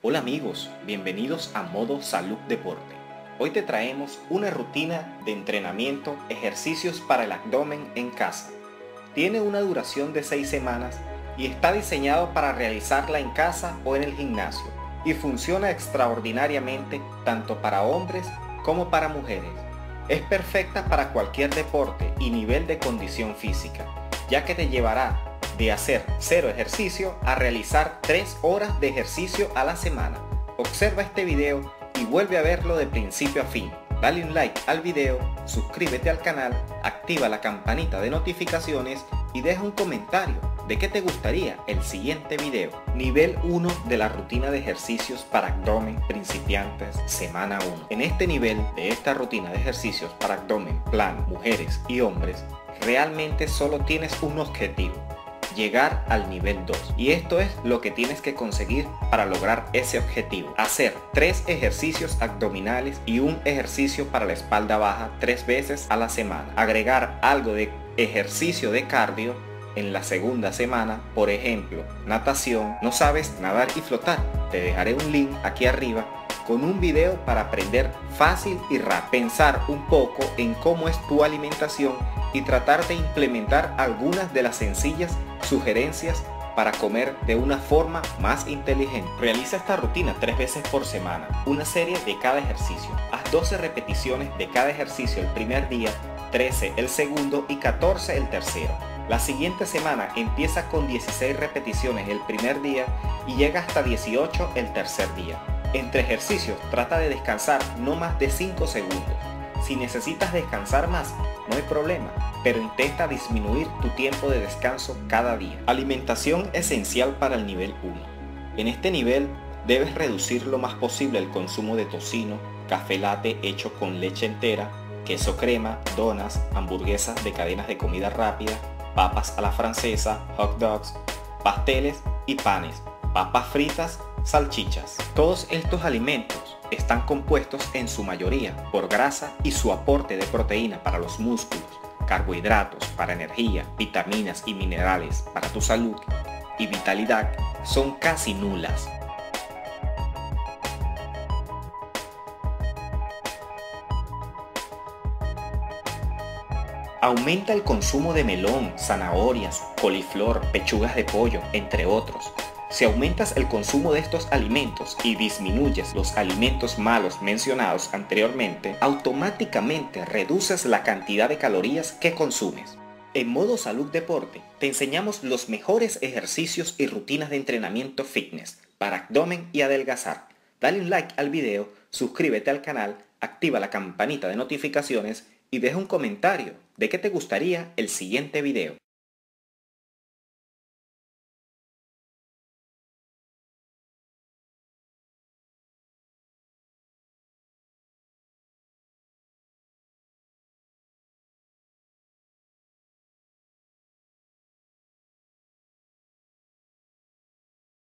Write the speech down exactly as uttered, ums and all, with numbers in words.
Hola amigos, bienvenidos a Modo Salud Deporte. Hoy te traemos una rutina de entrenamiento, ejercicios para el abdomen en casa. Tiene una duración de seis semanas y está diseñado para realizarla en casa o en el gimnasio y funciona extraordinariamente tanto para hombres como para mujeres. Es perfecta para cualquier deporte y nivel de condición física, ya que te llevará de hacer cero ejercicio a realizar tres horas de ejercicio a la semana. Observa este video y vuelve a verlo de principio a fin. Dale un like al video, suscríbete al canal, activa la campanita de notificaciones y deja un comentario de qué te gustaría el siguiente video. Nivel uno de la rutina de ejercicios para abdomen principiantes, semana uno. En este nivel de esta rutina de ejercicios para abdomen plan, mujeres y hombres, realmente solo tienes un objetivo: llegar al nivel dos, y esto es lo que tienes que conseguir para lograr ese objetivo: hacer tres ejercicios abdominales y un ejercicio para la espalda baja tres veces a la semana, agregar algo de ejercicio de cardio en la segunda semana, por ejemplo natación. ¿No sabes nadar y flotar? Te dejaré un link aquí arriba con un video para aprender fácil y rápido. Pensar un poco en cómo es tu alimentación y tratar de implementar algunas de las sencillas sugerencias para comer de una forma más inteligente. Realiza esta rutina tres veces por semana, una serie de cada ejercicio. Haz doce repeticiones de cada ejercicio el primer día, trece el segundo y catorce el tercero. La siguiente semana empieza con dieciséis repeticiones el primer día y llega hasta dieciocho el tercer día. Entre ejercicios trata de descansar no más de cinco segundos. Si necesitas descansar más, no hay problema, pero intenta disminuir tu tiempo de descanso cada día. Alimentación esencial para el nivel uno. En este nivel debes reducir lo más posible el consumo de tocino, café latte hecho con leche entera, queso crema, donas, hamburguesas de cadenas de comida rápida, papas a la francesa, hot dogs, pasteles y panes, papas fritas, salchichas. Todos estos alimentos están compuestos en su mayoría por grasa y su aporte de proteína para los músculos, carbohidratos para energía, vitaminas y minerales para tu salud y vitalidad son casi nulas. Aumenta el consumo de melón, zanahorias, coliflor, pechugas de pollo, entre otros. Si aumentas el consumo de estos alimentos y disminuyes los alimentos malos mencionados anteriormente, automáticamente reduces la cantidad de calorías que consumes. En Modo Salud Deporte te enseñamos los mejores ejercicios y rutinas de entrenamiento fitness para abdomen y adelgazar. Dale un like al video, suscríbete al canal, activa la campanita de notificaciones y deja un comentario de qué te gustaría el siguiente video.